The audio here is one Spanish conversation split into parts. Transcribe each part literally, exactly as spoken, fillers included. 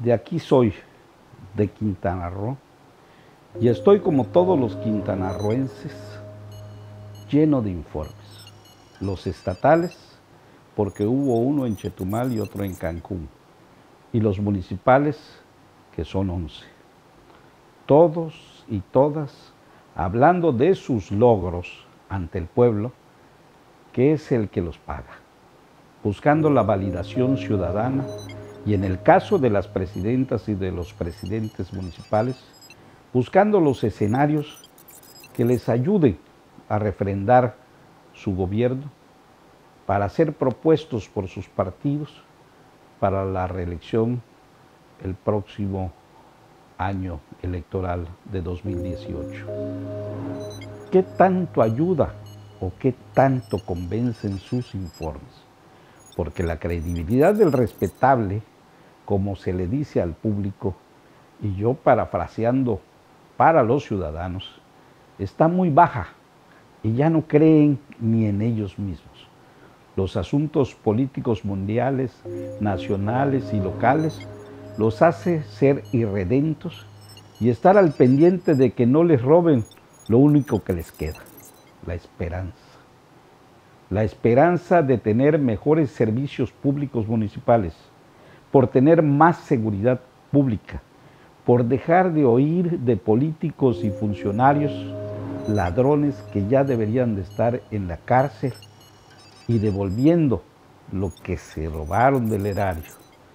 De aquí soy, de Quintana Roo, y estoy como todos los quintanarroenses, lleno de informes. Los estatales, porque hubo uno en Chetumal y otro en Cancún, y los municipales, que son once. Todos y todas hablando de sus logros ante el pueblo, que es el que los paga, buscando la validación ciudadana y en el caso de las presidentas y de los presidentes municipales, buscando los escenarios que les ayuden a refrendar su gobierno para ser propuestos por sus partidos para la reelección el próximo año electoral de dos mil dieciocho. ¿Qué tanto ayuda o qué tanto convencen sus informes? Porque la credibilidad del respetable, como se le dice al público, y yo parafraseando para los ciudadanos, está muy baja y ya no creen ni en ellos mismos. Los asuntos políticos mundiales, nacionales y locales los hace ser irredentos y estar al pendiente de que no les roben lo único que les queda, la esperanza. La esperanza de tener mejores servicios públicos municipales, por tener más seguridad pública, por dejar de oír de políticos y funcionarios ladrones que ya deberían de estar en la cárcel y devolviendo lo que se robaron del erario,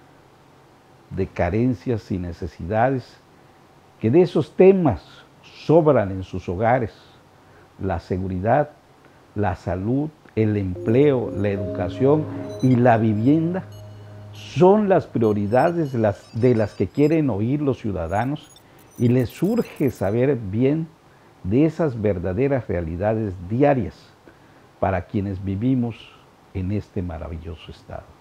de carencias y necesidades, que de esos temas sobran en sus hogares: la seguridad, la salud, el empleo, la educación y la vivienda. Son las prioridades de las, de las que quieren oír los ciudadanos y les urge saber bien de esas verdaderas realidades diarias para quienes vivimos en este maravilloso estado.